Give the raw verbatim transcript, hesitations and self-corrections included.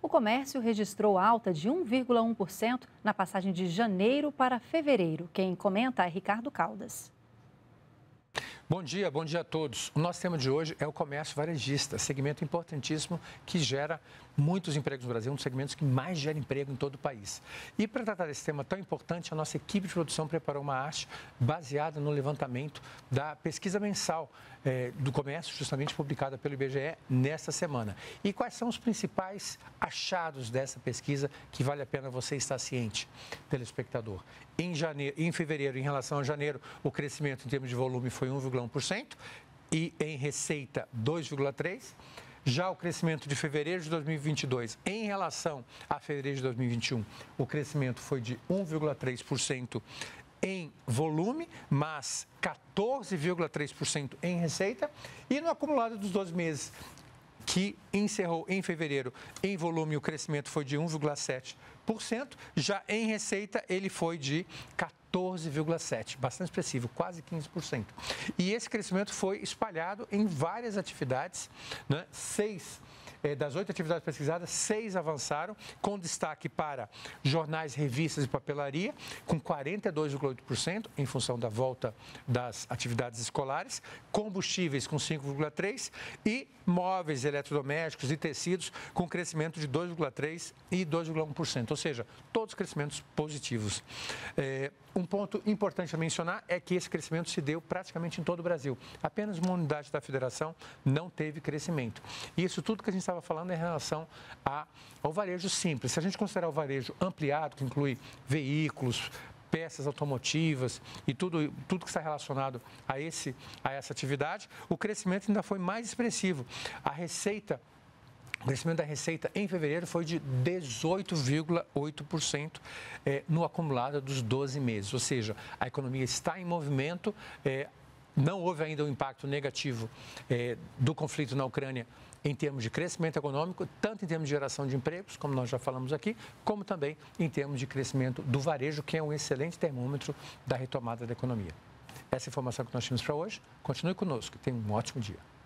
O comércio registrou alta de um vírgula um por cento na passagem de janeiro para fevereiro. Quem comenta é Ricardo Caldas. Bom dia, bom dia a todos. O nosso tema de hoje é o comércio varejista, segmento importantíssimo que gera muitos empregos no Brasil, um dos segmentos que mais gera emprego em todo o país. E para tratar desse tema tão importante, a nossa equipe de produção preparou uma arte baseada no levantamento da pesquisa mensal eh, do comércio, justamente publicada pelo I B G E nesta semana. E quais são os principais achados dessa pesquisa que vale a pena você estar ciente, telespectador? Em, janeiro, em fevereiro, em relação a janeiro, o crescimento em termos de volume foi um vírgula um por cento e em receita dois vírgula três por cento. Já o crescimento de fevereiro de dois mil e vinte e dois em relação a fevereiro de dois mil e vinte e um, o crescimento foi de um vírgula três por cento em volume, mas quatorze vírgula três por cento em receita. E no acumulado dos doze meses, que encerrou em fevereiro, em volume o crescimento foi de um vírgula sete por cento, já em receita ele foi de quatorze vírgula sete por cento, bastante expressivo, quase quinze por cento. E esse crescimento foi espalhado em várias atividades, né? Seis das oito atividades pesquisadas, seis avançaram, com destaque para jornais, revistas e papelaria, com quarenta e dois vírgula oito por cento, em função da volta das atividades escolares, combustíveis com cinco vírgula três por cento e móveis, eletrodomésticos e tecidos com crescimento de dois vírgula três por cento e dois vírgula um por cento, ou seja, todos crescimentos positivos. É, um ponto importante a mencionar é que esse crescimento se deu praticamente em todo o Brasil. Apenas uma unidade da federação não teve crescimento. E isso tudo que a gente estava falando é em relação a, ao varejo simples. Se a gente considerar o varejo ampliado, que inclui veículos, peças automotivas e tudo, tudo que está relacionado a, esse, a essa atividade, o crescimento ainda foi mais expressivo. A receita O crescimento da receita em fevereiro foi de dezoito vírgula oito por cento eh, no acumulado dos doze meses, ou seja, a economia está em movimento, eh, não houve ainda um impacto negativo eh, do conflito na Ucrânia em termos de crescimento econômico, tanto em termos de geração de empregos, como nós já falamos aqui, como também em termos de crescimento do varejo, que é um excelente termômetro da retomada da economia. Essa é a informação que nós tínhamos para hoje. Continue conosco, tenha um ótimo dia.